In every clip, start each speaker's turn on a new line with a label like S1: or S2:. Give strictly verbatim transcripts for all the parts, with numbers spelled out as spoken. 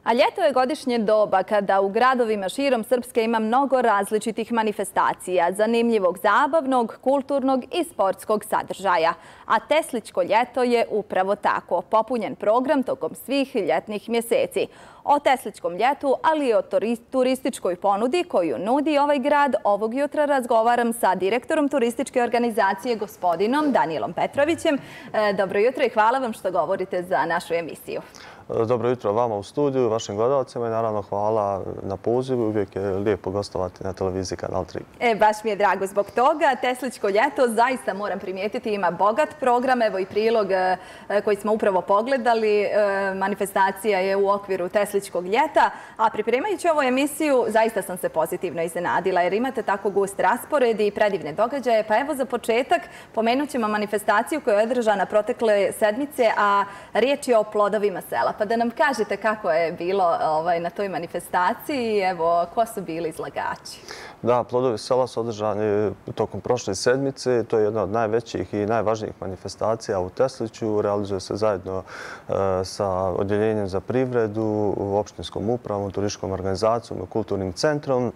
S1: A ljeto je godišnje doba kada u gradovima širom Srpske ima mnogo različitih manifestacija, zanimljivog zabavnog, kulturnog i sportskog sadržaja. A Teslićko ljeto je upravo tako, popunjen program tokom svih ljetnih mjeseci. O Teslićkom ljetu, ali i o turističkoj ponudi koju nudi ovaj grad, ovog jutra razgovaram sa direktorom turističke organizacije, gospodinom Danijelom Petrovićem. Dobro jutro i hvala vam što govorite za našu emisiju.
S2: Dobro jutro vama u studiju, vašim gledalcima i naravno hvala na pozivu. Uvijek je lijepo gostovati na televiziji Kanal tri.
S1: E, baš mi je drago zbog toga. Teslićko ljeto zaista moram primijetiti ima bogat program. Evo i prilog koji smo upravo pogledali. Manifestacija je u okviru Teslićkog ljeta. A pripremajući ovu emisiju zaista sam se pozitivno iznenadila jer imate tako gust raspored i predivne događaje. Pa evo za početak pomenut ćemo manifestaciju koja je održana protekle sedmice, a riječ je o plodovima sela. Pa da nam kažete kako je bilo na toj manifestaciji i evo, ko su bili izlagači?
S2: Da, plodovi sela su održani tokom prošle sedmice. To je jedna od najvećih i najvažnijih manifestacija u Tesliću. Realizuje se zajedno sa Odjeljenjem za privredu, opštinskom upravom, turističkom organizacijom i kulturnim centrom.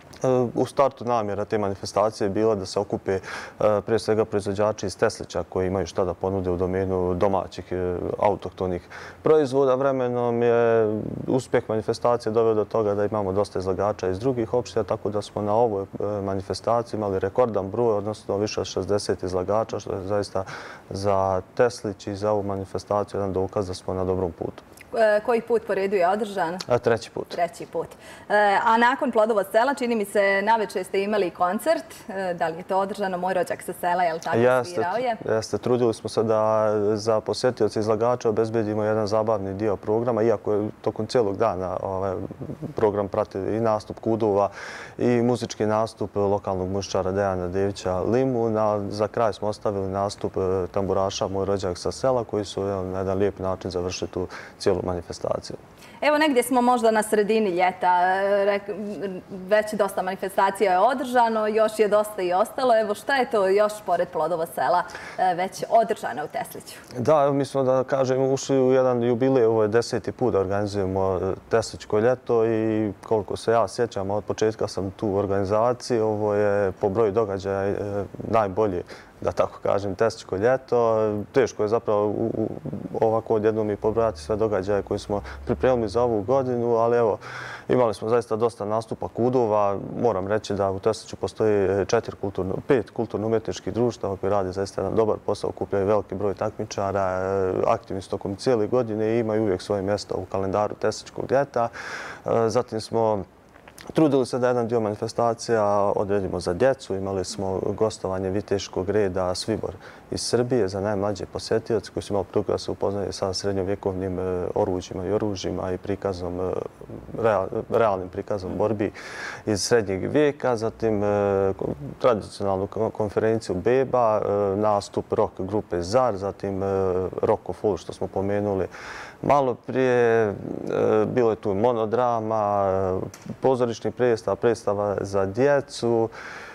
S2: U startu namjera te manifestacije je bila da se okupe prije svega proizvođači iz Teslića koji imaju šta da ponude u domenu domaćih autohtonih proizvoda. Vremenom je uspjeh manifestacije doveo do toga da imamo dosta izlagača iz drugih opština, tako da smo na ovoj manifestaciji imali rekordan broj, odnosno više od šezdeset izlagača, što je zaista za Teslić i za ovu manifestaciju jedan dokaz da smo na dobrom putu.
S1: Koji put po redu je održan?
S2: Treći put.
S1: Treći put. A nakon Plodova sela, čini mi se, naveče ste imali koncert. Da li je to održano? Moj rođak sa sela, je li tako svirao je?
S2: Jeste. Trudili smo se da za posjetioce izlagača obezbedimo jedan zabavni dio programa, iako je tokom cijelog dana program prati i nastup kudova i muzički nastup lokalnog muzičara Dejana Devića Limun, a za kraj smo ostavili nastup tamburaša Moj rođak sa sela, koji su na jedan lijep način završili tu cijelu manifestaciju.
S1: Evo, negdje smo možda na sredini ljeta. Već dosta manifestacija je održano, još je dosta i ostalo. Evo, šta je to još pored Plodova sela već održano u Tesliću?
S2: Da, mi smo, da kažem, ušli u jedan jubilej. Ovo je deseti put da organizujemo Teslićko ljeto i koliko se ja sjećam, od početka sam tu u organizaciji. Ovo je po broju događaja najbolji, da tako kažem, Teslićko ljeto. Teško je zapravo ovako odjednom i pobrati sve događaje koje smo pripremili za ovu godinu, ali evo, imali smo zaista dosta nastupa kudova. Moram reći da u Tesliću postoji četiri kulturno, pet kulturno-umjetničkih društava koji radi zaista jedan dobar posao, okupljaju veliki broj takmičara, aktivni su tokom cijele godine i imaju uvijek svoje mjesto u kalendaru Teslićkog ljeta. Zatim smo trudili se da jedan dio manifestacija odredimo za djecu. Imali smo gostovanje viteškog reda Svibor iz Srbije za najmlađe posjetioce koji su imali priliku da se upoznaju sa srednjovjekovnim oruđima i oružjima i prikazom, realnim prikazom borbi iz srednjeg vijeka. Zatim tradicionalnu konferenciju Beba, nastup rock grupe Zar, zatim Roko Full što smo pomenuli malo prije. Bilo je tu monodrama, pozorišni predstava, predstava za djecu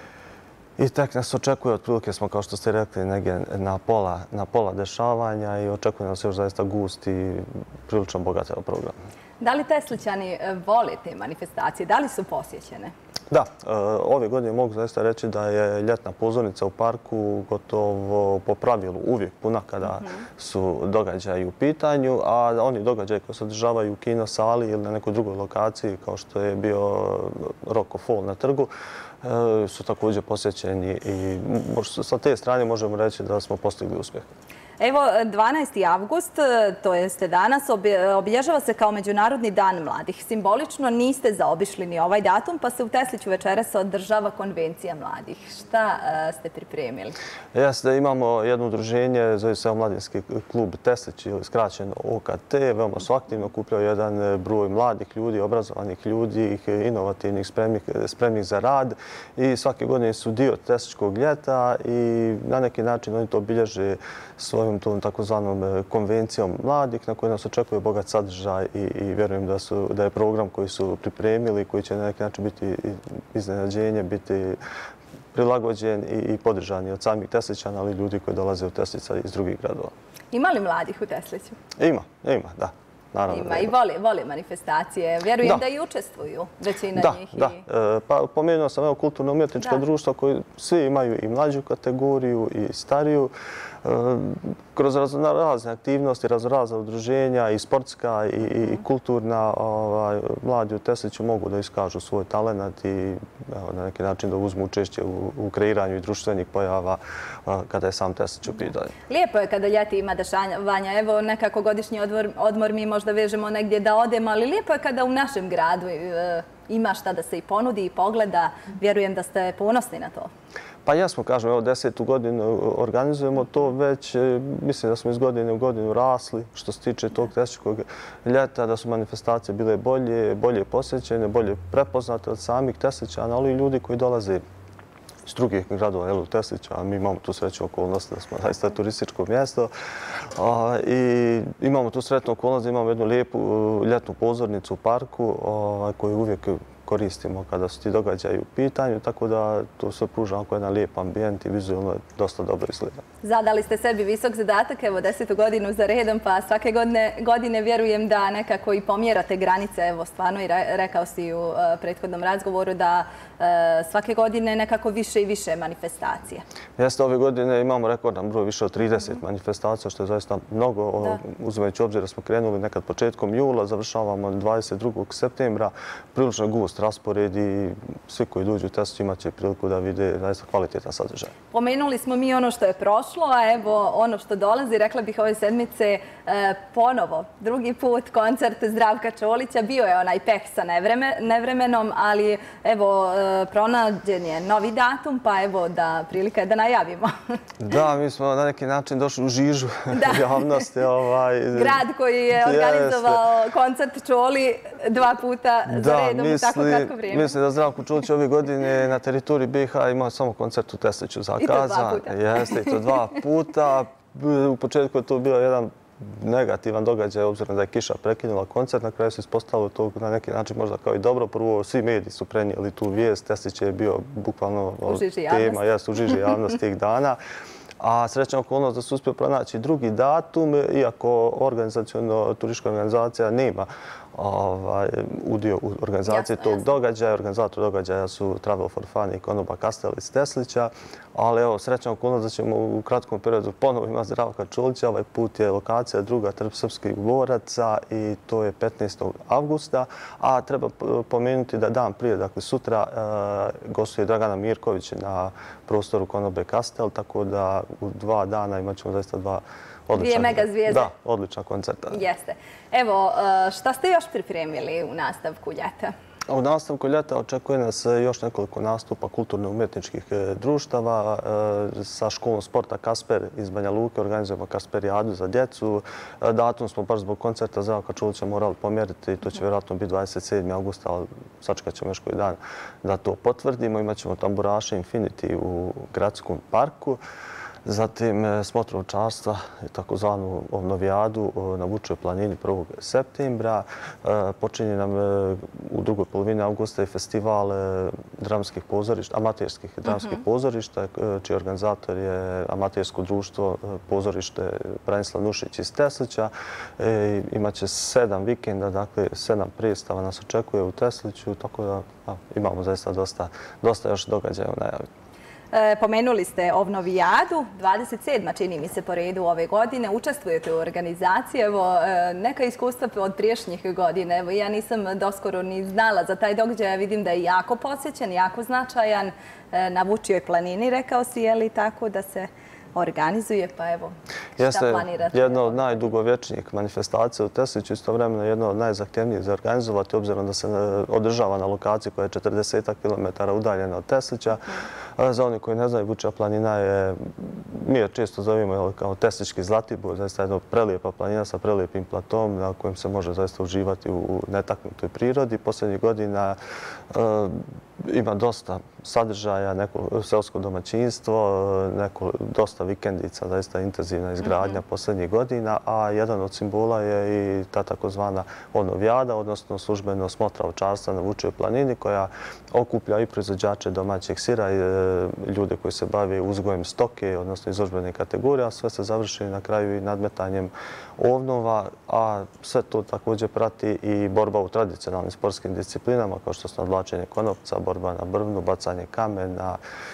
S2: i tek nas očekuje, otprilike smo, kao što ste rekli, negdje na pola, na pola dešavanja i očekuje nas još zaista gust i prilično bogat program.
S1: Da li Teslićani vole te manifestacije? Da li su posjećene?
S2: Da, ove godine mogu zaista reći da je ljetna pozornica u parku gotovo po pravilu uvijek puna kada su događaji u pitanju, a oni događaji koji se održavaju u kino sali ili na nekoj drugoj lokaciji kao što je bio Roko Full na trgu su također posjećeni i sa te strane možemo reći da smo postigli uspjeh.
S1: Evo, dvanaesti avgust, to jeste danas, obilježava se kao Međunarodni dan mladih. Simbolično niste zaobišli ni ovaj datum, pa se u Tesliću večeras održava konvencija mladih. Šta ste pripremili?
S2: Jeste, imamo jedno udruženje, zove se Omladinski klub Teslić ili skraćeno O K T. Veoma su aktivno okupljaju jedan broj mladih ljudi, obrazovanih ljudi, inovativnih, spremnih za rad i svake godine su dio Teslićkog ljeta i na neki način oni to obilježe svojom tom takozvanom konvencijom mladih na kojoj nas očekuje bogat sadržaj i vjerujem da je program koji su pripremili, koji će na neki način biti iznenađenje, biti prilagođen i podržan od samih Teslićana, ali i ljudi koji dolaze u Teslića iz drugih gradova.
S1: Ima li mladih u Tesliću?
S2: Ima, ima, da. naravno.
S1: Ima i vole, vole manifestacije. Vjerujem da i učestvuju većina njih.
S2: Da, da. Pa pomenuo sam kulturno-umjetničko društvo koje svi imaju i mlađu kategoriju i stariju. Kroz razne aktivnosti, razna udruženja i sportska i kulturna, mladi u Tesliću mogu da iskažu svoj talent i na neki način da uzmu učešće u kreiranju i društvenih pojava kada je sam Teslić u pitanju.
S1: Lijepo je kada ljeti ima dešavanja. Evo, nekako godišnji odmor mi možda vežemo negdje da odemo, ali lijepo je kada u našem gradu ima šta da se i ponudi i pogleda. Vjerujem da ste ponosni na to.
S2: Pa jesmo, kažem, evo desetu godinu organizujemo to već, mislim da smo iz godine u godinu rasli što se tiče tog Tesličkog ljeta, da su manifestacije bile bolje, bolje posjećene, bolje prepoznate od samih Teslićana, ali i ljudi koji dolaze iz drugih gradova u Teslića, a mi imamo tu srećnu okolnost da smo zaista turističko mjesto. I imamo tu sretnu okolnost da imamo jednu lijepu ljetnu pozornicu u parku koju uvijek koristimo kada su ti događaji u pitanju, tako da to sve pruža ako jedan lijep ambijent i vizualno je dosta dobro izgleda.
S1: Zadali ste sebi visok zadatak, evo desetu godinu za redom, pa svake godine vjerujem da nekako i pomjerate granice. Evo stvarno i rekao si u prethodnom razgovoru da svake godine nekako više i više manifestacije.
S2: Jeste, ove godine imamo rekordan broj, više od trideset manifestacija, što je zaista mnogo, uzimajući obzir da smo krenuli nekad početkom jula, završavamo dvadeset drugog septembra, prilično gust raspored i svi koji dođu u Teslić imat će priliku da vide zaista kvalitetan sadržaj.
S1: Pomenuli smo mi ono što je prošlo, a evo ono što dolazi, rekla bih ove sedmice ponovo. Drugi put koncert Zdravka Čolića, bio je onaj peh sa nevremenom, ali evo pronađen je novi datum, pa evo da prilika je da najavimo.
S2: Da, mi smo na neki način došli u žižu javnosti.
S1: Grad koji je organizovao koncert Čoli dva puta za redom u tako kratko vrijeme.
S2: Mislim da Zdravko Čolić ove godine na teritoriji B i H imao samo koncert u Tesliću zakazan.
S1: I to dva puta.
S2: Jeste, i to dva puta. U početku je to bio jedan negativan događaj, obzirom da je kiša prekinula koncert. Na kraju se ispostavilo to na neki način možda kao i dobro. Prvo, svi mediji su prenijeli tu vijest. Teslić je bio bukvalno tema, jest u žiži javnosti tih dana. A srećna okolnost da se uspio pronaći drugi datum, iako organizacijono turistička organizacija nema udio u organizaciji tog događaja. Organizator događaja su Travel for Fun i Konoba Kastel iz Teslića. Ali evo, srećna okolnost da ćemo u kratkom periodu ponovo imati Zdravka Čolića. Ovaj put je lokacija druga Trg srpskih boraca i to je petnaestog avgusta. A treba pomenuti da dan prije, dakle sutra, gostuje Dragana Mirković na prostoru Konobe Kastel, tako da u dva dana imat ćemo zaista dva
S1: Dvije mega zvijezde.
S2: Da, odlična koncerta.
S1: Jeste. Evo, šta ste još pripremili u nastavku ljeta?
S2: U nastavku ljeta očekuje nas još nekoliko nastupa kulturno-umjetničkih društava. Sa školom sporta Kasper iz Banja Luke organizujemo Kasperijadu za djecu. Datum smo baš zbog koncerta Zdravka Čolića morali pomjeriti. To će vjerojatno biti dvadeset sedmog avgusta, ali sačekat ćemo još koji dan da to potvrdimo. Imaćemo tamburaše Infinity u gradskom parku. Zatim smotru ovčarstva, takozvanu ovnovijadu na Vučoj planini prvog septembra. Počinje nam u drugoj polovini avgusta i festival dramskih pozorišta, amaterskih dramskih pozorišta, čiji organizator je amatersko društvo pozorište Branislav Nušić iz Teslića. Imaće sedam vikenda, dakle sedam predstava nas očekuje u Tesliću, tako da imamo zaista dosta još događaja u najavi.
S1: Pomenuli ste Ovnovijadu, dvadeset sedma čini mi se po redu ove godine. Učestvujete u organizaciji. Evo, neka iskustva od priješnjih godina. Evo, ja nisam doskoro ni znala za taj događaj. Vidim da je jako posjećen, jako značajan. Na Vučijoj planini, rekao si, je li tako da se organizuje, pa evo, šta planirate?
S2: Jeste jedna od najdugovječnijih manifestacija u Tesliću, istovremeno jedna od najzahtjevnijih za organizovati, obzirom da se održava na lokaciji koja je četrdeset kilometara udaljena od Teslića. Za oni koji ne znaju, Vučija planina je, mi je često zovemo kao Teslički Zlatibor, zaista jedna prelijepa planina sa prelijepim platom na kojem se može zaista uživati u netaknutoj prirodi. Posljednjih godina ima dosta sadržaja, neko seosko domaćinstvo, neko, dosta vikendica, zaista intenzivna izgradnja mm-hmm. posljednjih godina, a jedan od simbola je i ta takozvana Onovijada, odnosno službeno smotra ovčarstva na Vučijoj planini, koja okuplja i proizvođače domaćeg sira i e, ljude koji se bave uzgojem stoke, odnosno izložbene kategorije, a sve se završi na kraju i nadmetanjem ovnova, a sve to također prati i borba u tradicionalnim sportskim disciplinama, kao što su nadvlačenje konopca, borba na brvnu, bacanje kamena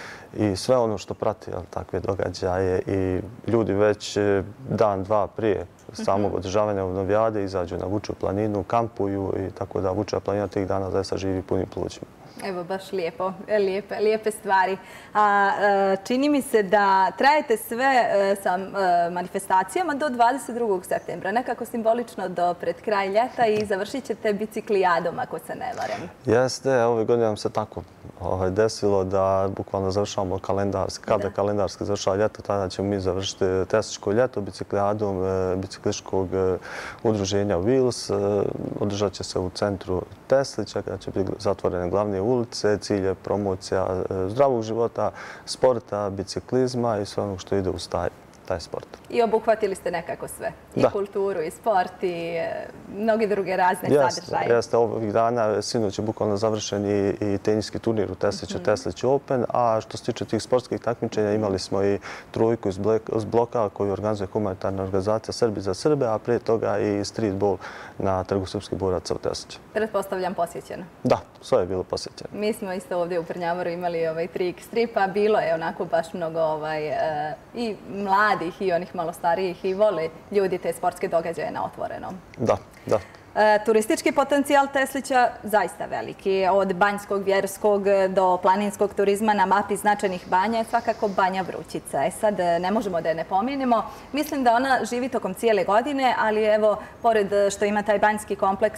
S2: i sve ono što prati takve događaje. I ljudi već dan, dva prije samog održavanja Onovijade izađu na Vučiju planinu, kampuju i tako da Vučija planina tih dana zaista živi punim plućima.
S1: Evo, baš lijepo, lijepe, lijepe stvari. A, čini mi se da trajete sve sa manifestacijama do dvadeset drugog septembra, nekako simbolično do pred kraj ljeta i završit ćete biciklijadom, ako se ne varam.
S2: Jeste, ove godine nam se tako desilo da bukvalno završavamo kalendarski. Kada kalendarski završava ljeto, tada ćemo mi završiti Tesličko ljeto biciklijadom biciklističkog udruženja Wheels. Održat će se u centru Teslića, kada će biti zatvorene glavne ulice. Cilj je promocija zdravog života, sporta, biciklizma i sve ono što ide uz taj, taj sport.
S1: I obuhvatili ste nekako sve. I da. Kulturu, i sport, i e, mnogi druge razne
S2: jeste,
S1: sadržaje.
S2: Jeste, ovih dana sinoć je bukvalno završen i, i teniski turnir u Tesliću, mm-hmm. Teslić Open, a što se tiče tih sportskih takmičenja imali smo i trojku iz, blek, iz bloka koju organizuje humanitarna organizacija Srbi za Srbe, a prije toga i streetball na Trgu srpskih boraca u Tesliću.
S1: Pretpostavljam posjećeno.
S2: Da, sve je bilo posjećeno.
S1: Mi smo isto ovdje u Prnjavoru imali ovaj trik stripa, bilo je onako baš mnogo ovaj, e, i mladih i onih malo starijih i vole ljudi te sportske događaje na otvorenom.
S2: Da, da.
S1: E, turistički potencijal Teslića zaista veliki. Od banjskog, vjerskog do planinskog turizma na mapi značajnih banja je svakako Banja Vrućica. E sad, ne možemo da je ne pomenemo. Mislim da ona živi tokom cijele godine, ali evo, pored što ima taj banjski kompleks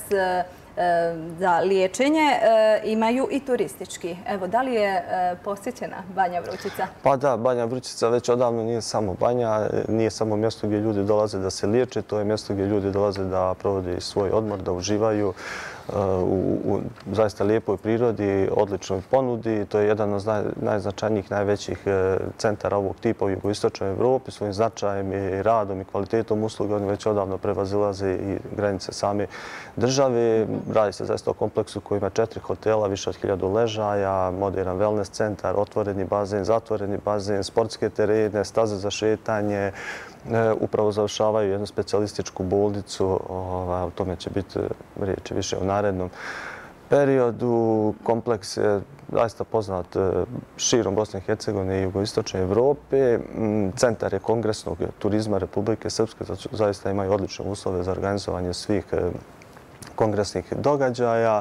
S1: za liječenje, imaju i turistički. Evo, da li je posjećena Banja Vrućica?
S2: Pa da, Banja Vrućica već odavno nije samo banja, nije samo mjesto gdje ljudi dolaze da se liječe, to je mjesto gdje ljudi dolaze da provode svoj odmor, da uživaju u, u zaista lijepoj prirodi, odličnoj ponudi. To je jedan od naj, najznačajnijih, najvećih centara ovog tipa u jugoistočnoj Evropi. Svojim značajem i radom i kvalitetom usluga oni već odavno prevazilaze i granice same države. Radi se zaista o kompleksu koji ima četiri hotela, više od hiljadu ležaja, modern wellness centar, otvoreni bazen, zatvoreni bazen, sportske terene, staze za šetanje. Upravo završavaju jednu specijalističku bolnicu. O tome će biti riječi više u narednom periodu. Kompleks je zaista poznat širom Bosne i Hercegovine i jugoistočne Evrope. Centar je kongresnog turizma Republike Srpske. Zaista imaju odlične uslove za organizovanje svih kongresnih događaja.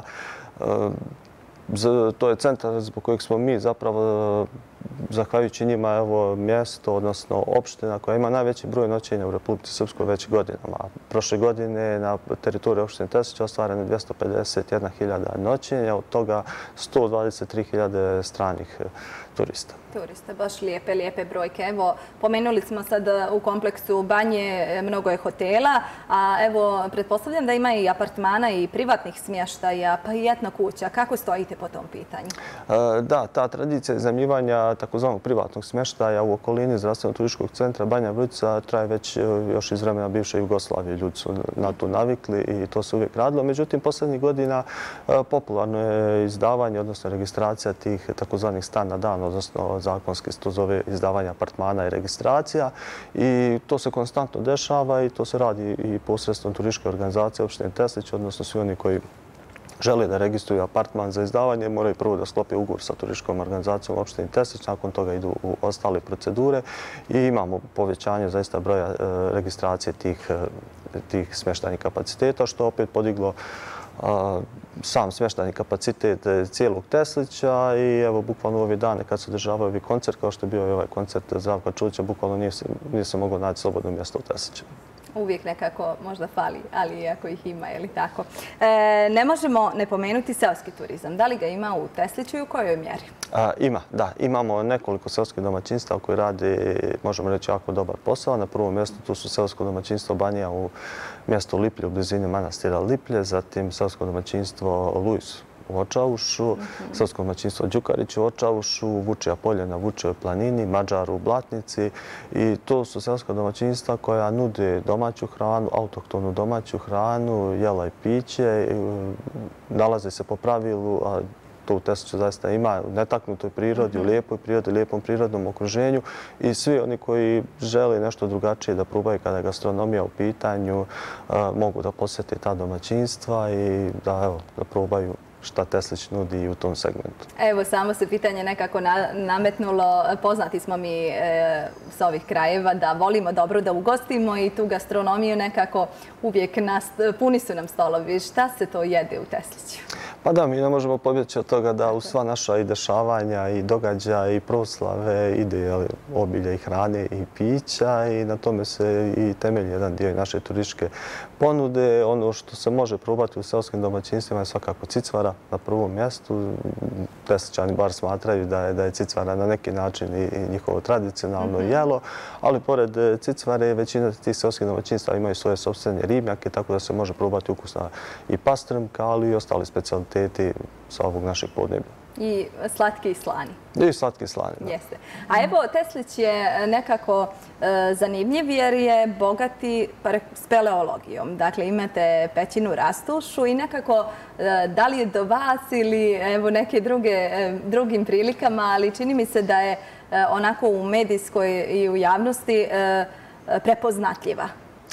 S2: To je centar zbog kojeg smo mi zapravo, zahvaljujući njima, evo, mjesto, odnosno opština koja ima najveći broj noćenja u Republici Srpskoj već godinama. Prošle godine na teritoriji opštine Teslić ostvareno dvjesto pedeset jedna hiljada noćenja, od toga sto dvadeset tri hiljade stranih turista.
S1: Turista, baš lijepe, lijepe brojke. Evo, pomenuli smo sad u kompleksu banje, mnogo je hotela, a evo, pretpostavljam da ima i apartmana i privatnih smještaja, pa i etno kuća. Kako stojite po tom pitanju?
S2: Da, ta tradicija iznajmljivanja takozvanog privatnog smještaja u okolini zdravstveno-turističkog centra Banja Vrućica traje već još iz vremena bivše Jugoslavije. Ljudi su na to navikli i to se uvijek radilo. Međutim, posljednjih godina popularno je izdavanje, odnosno registracija tih takozvanih stan na dan, odnosno zakonski se to zove izdavanje apartmana i registracija. I to se konstantno dešava i to se radi i posredstvom turističke organizacije opštine Teslić, odnosno svi oni koji žele da registruju apartman za izdavanje, moraju prvo da sklope ugovor sa turističkom organizacijom opštine Teslić, nakon toga idu u ostale procedure i imamo povećanje zaista broja registracije tih, tih smještajnih kapaciteta, što opet podiglo sam smještajni kapacitet cijelog Teslića i evo, bukvalno ove dane kad se održavaju ovi koncert, kao što je bio i ovaj koncert Zdravka Čulića, bukvalno nije se, nije se moglo naći slobodno mjesto u Tesliću.
S1: Uvijek nekako možda fali, ali iako ih ima, je li tako? E, ne možemo ne pomenuti seoski turizam. Da li ga ima u Tesliću i u kojoj mjeri?
S2: A, ima, da. Imamo nekoliko seoskih domaćinstva koji radi, možemo reći, jako dobar posao. Na prvom mjestu tu su seosko domaćinstvo Banija u mjestu Liplje, u blizini manastira Liplje, zatim seosko domaćinstvo Lujs u Očavušu, srpsko domaćinstvo Đukarić u Očavušu, Vučija polje na Vučijoj planini, Mađar u Blatnici. I to su seoska domaćinstva koja nude domaću hranu, autohtonu domaću hranu, jela i piće. Nalaze se po pravilu, a to u Tesliću zaista ima, u netaknutoj prirodi, u lijepoj prirodi, u lijepom prirodnom okruženju i svi oni koji žele nešto drugačije da probaju kada je gastronomija u pitanju mogu da posjete ta domaćinstva i da, evo, da probaju šta Teslić nudi i u tom segmentu.
S1: Evo, samo se pitanje nekako nametnulo. Poznati smo mi s ovih krajeva da volimo dobro da ugostimo i tu gastronomiju nekako uvijek puni su nam stolovi. Šta se to jede u Tesliću?
S2: Pa da, mi ne možemo pobjeći od toga da u sva naša i dešavanja i događaja i proslave ide obilje i hrane i pića i na tome se i temelji jedan dio naše turističke ponude. Ono što se može probati u seoskim domaćinstvima je svakako cicvara na prvom mjestu. Teslićani bar smatraju da je cicvara na neki način i njihovo tradicionalno jelo, ali pored cicvare većina tih seoskih domaćinstva imaju svoje sopstvene ribnjake, tako da se može probati ukusna i pastrmka, ali i ostali specijaliteti sa ovog našeg podneblja.
S1: I slatki i slani.
S2: I slatki i slani, da.
S1: Jeste. A evo, Teslić je nekako zanimljiv jer je bogati speleologijom. Dakle, imate pećinu Rastušu i nekako, da li je do vas ili evo neke drugim prilikama, ali čini mi se da je onako u medijskoj i u javnosti prepoznatljiva.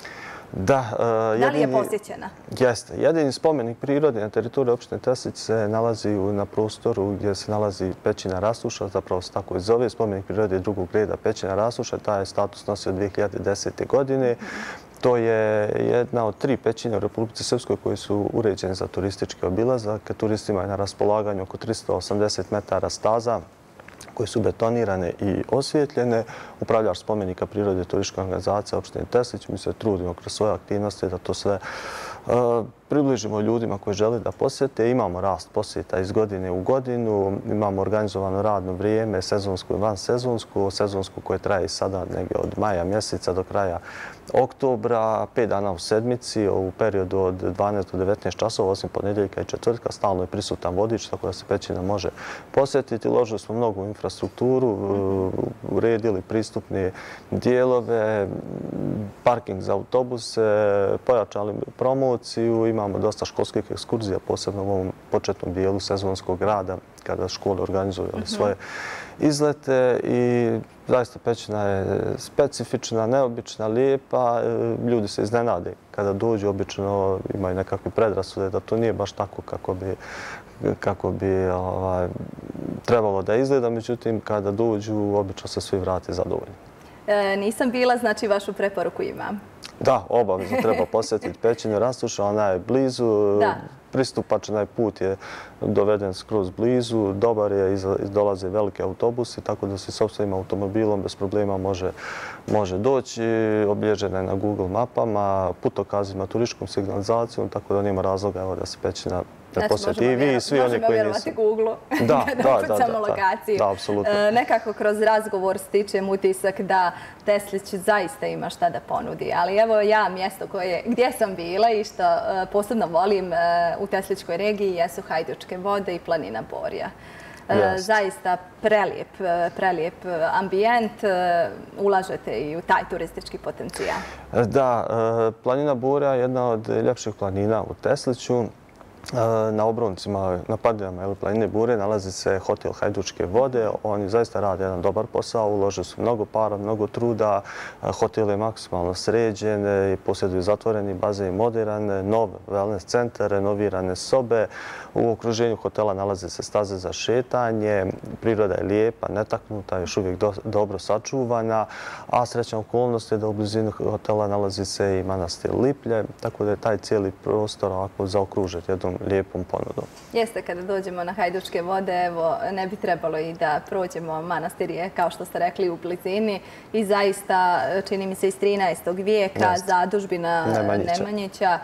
S2: Da.
S1: Da li je posjećena?
S2: Jeste. Jedini spomenik prirode na teritoriji opštine Teslić se nalazi na prostoru gdje se nalazi pećina Rastuša, zapravo se tako i zove. Spomenik prirode drugog reda pećina Rastuša, taj je status nosio dvije hiljade desete. godine. To je jedna od tri pećine u Republici Srpskoj koji su uređene za turistički obilazak. Turistima je na raspolaganju oko tristo osamdeset metara staza koje su betonirane i osvjetljene. Upravljač spomenika prirode i turističke organizacije opštine Teslić. Mi se trudimo kroz svoje aktivnosti da to sve približimo ljudima koji žele da posjete. Imamo rast posjeta iz godine u godinu. Imamo organizovano radno vrijeme, sezonsku i vansezonsku. Sezonsku koje traje sada negdje od maja mjeseca do kraja oktobra, pet dana u sedmici, u periodu od dvanaest do devetnaest časova, osim ponedjeljka i četvrtka. Stalno je prisutan vodič, tako da se pećina može posjetiti. Ložili smo mnogo u infrastrukturu, uredili pristupne dijelove, parking za autobuse, pojačali promociju. Imamo dosta školskih ekskurzija, posebno u ovom početnom dijelu sezonskog rada, kada škole organizuju svoje izlete i zaista pećina je specifična, neobična, lijepa. Ljudi se iznenade kada dođu, obično imaju nekakve predrasude da to nije baš tako kako bi kako bi trebalo da izgleda. Međutim, kada dođu, obično se svi vrate zadovoljni.
S1: Nisam bila, znači vašu preporuku imam.
S2: Da, obavezno treba posjetiti pećinu Rastuša. Ona je blizu, pristupačan put je doveden skroz blizu, dobar je, dolaze velike autobusi, tako da se sopstvenim automobilom bez problema može doći. Obilježena je na Google mapama, putokazima, turističkom signalizacijom, tako da nema razloga da se pećina ne posjeti. I vi i svi oni koji nisu. Možemo vjerovati
S1: Google-u da upucamo lokaciju.
S2: Da, apsolutno.
S1: Nekako kroz razgovor stičem utisak da Teslić zaista ima šta da ponudi. Ali evo ja mjesto gdje sam bila i što posebno volim u Teslićkoj regiji jesu Hajdučke vode i planina Borja. Zaista prelijep, prelijep ambijent. Ulažete i u taj turistički potencijal.
S2: Da, planina Borja je jedna od ljepših planina u Tesliću. Na obroncima, na padinama planine Borje nalazi se hotel Hajdučke vode. Oni zaista rade jedan dobar posao, ulože su mnogo para, mnogo truda. Hotel je maksimalno sređen, posjeduju zatvoreni bazen, modern, nov wellness centar, renovirane sobe. U okruženju hotela nalaze se staze za šetanje. Priroda je lijepa, netaknuta, još uvijek dobro sačuvana. A srećna okolnost je da u blizini hotela nalazi se i manastir Liplje, tako da je taj cijeli prostor ovako zaokružen jednom lijepom ponudom.
S1: Jeste, kada dođemo na Hajdučke vode, evo, ne bi trebalo i da prođemo manastirje, kao što ste rekli, u blizini. I zaista, čini mi se, iz trinaestog vijeka, zadužbina Nemanjića,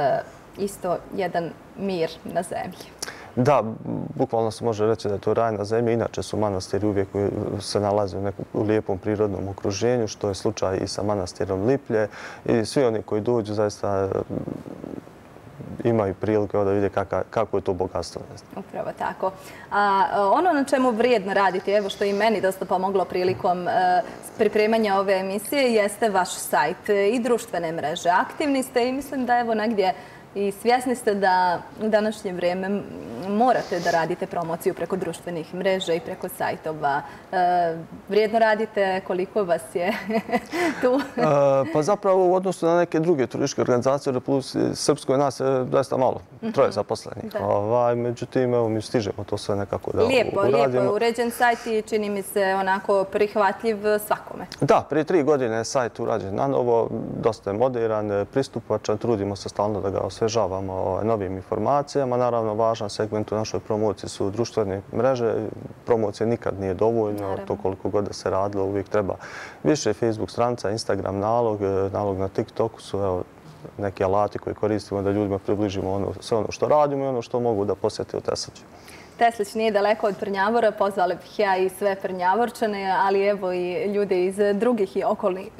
S1: isto jedan mir na zemlji.
S2: Da, bukvalno se može reći da je to raj na zemlji. Inače su manastiri uvijek se nalaze u nekom lijepom prirodnom okruženju, što je slučaj i sa manastirom Liplje. I svi oni koji dođu zaista imaju prilike da vide kako je to bogatstvo.
S1: Upravo tako. A ono na čemu vrijedno raditi, evo što i meni dosta pomoglo prilikom pripremanja ove emisije, jeste vaš sajt i društvene mreže. Aktivni ste i mislim da evo negdje i svjesni ste da u današnje vrijeme morate da radite promociju preko društvenih mreža i preko sajtova. Vrijedno radite, koliko vas je tu?
S2: Pa zapravo u odnosu na neke druge turističke organizacije u Republici Srpskoj nas je dosta malo, troje zaposlenih. Međutim, evo mi stižemo to sve nekako da uradimo.
S1: Lijepo, lijepo je uređen sajt i čini mi se onako prihvatljiv svakome.
S2: Da, prije tri godine je sajt urađen na novo, dosta je moderan, pristupačan, trudimo se stalno da ga osvežavamo novim informacijama. Naravno, važan segment u našoj promociji su društvene mreže. Promocija nikad nije dovoljno, to koliko god da se radilo, uvijek treba više. Facebook stranica, Instagram nalog, nalog na TikToku su neki alati koji koristimo da ljudima približimo sve ono što radimo i ono što mogu da posjeti u Tesliću.
S1: Teslić nije daleko od Prnjavora, pozvali bih ja i sve Prnjavorčane, ali evo i ljude iz drugih i okolnih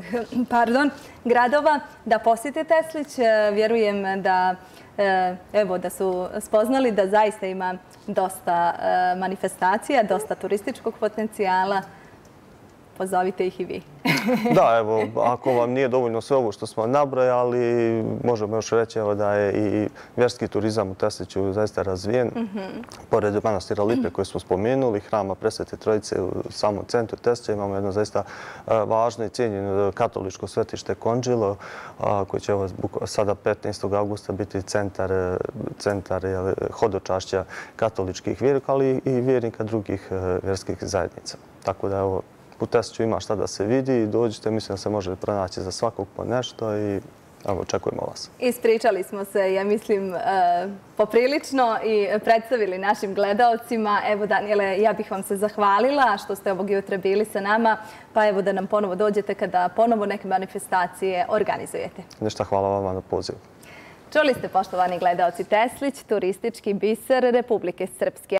S1: gradova da posjete Teslić. Vjerujem da evo da su spoznali da zaista ima dosta manifestacija, dosta turističkog potencijala. Pozovite ih i vi.
S2: Da, evo, ako vam nije dovoljno sve ovo što smo nabrojali, možemo još reći da je i vjerski turizam u Tesliću zaista razvijen. Pored manastira Lipe koje smo spomenuli, hrama Presvete Trojice u samom centru Teslića, imamo jedno zaista važno i cijenjeno katoličko svetište Konđilo, koje će sada petnaestog avgusta biti centar hodočašća katoličkih vjernika, ali i vjernika drugih vjerskih zajednica. Tako da, evo, u Tesliću ima šta da se vidi, dođite, mislim da se može pronaći za svakog po nešto i evo, očekujemo vas.
S1: Ispričali smo se, ja mislim, poprilično i predstavili našim gledalcima. Evo, Danijele, ja bih vam se zahvalila što ste ovog jutra bili sa nama, pa evo da nam ponovo dođete kada ponovo neke manifestacije organizujete.
S2: Ništa, hvala vama na pozivu.
S1: Čuli ste, poštovani gledalci, Teslić, turistički biser Republike Srpske.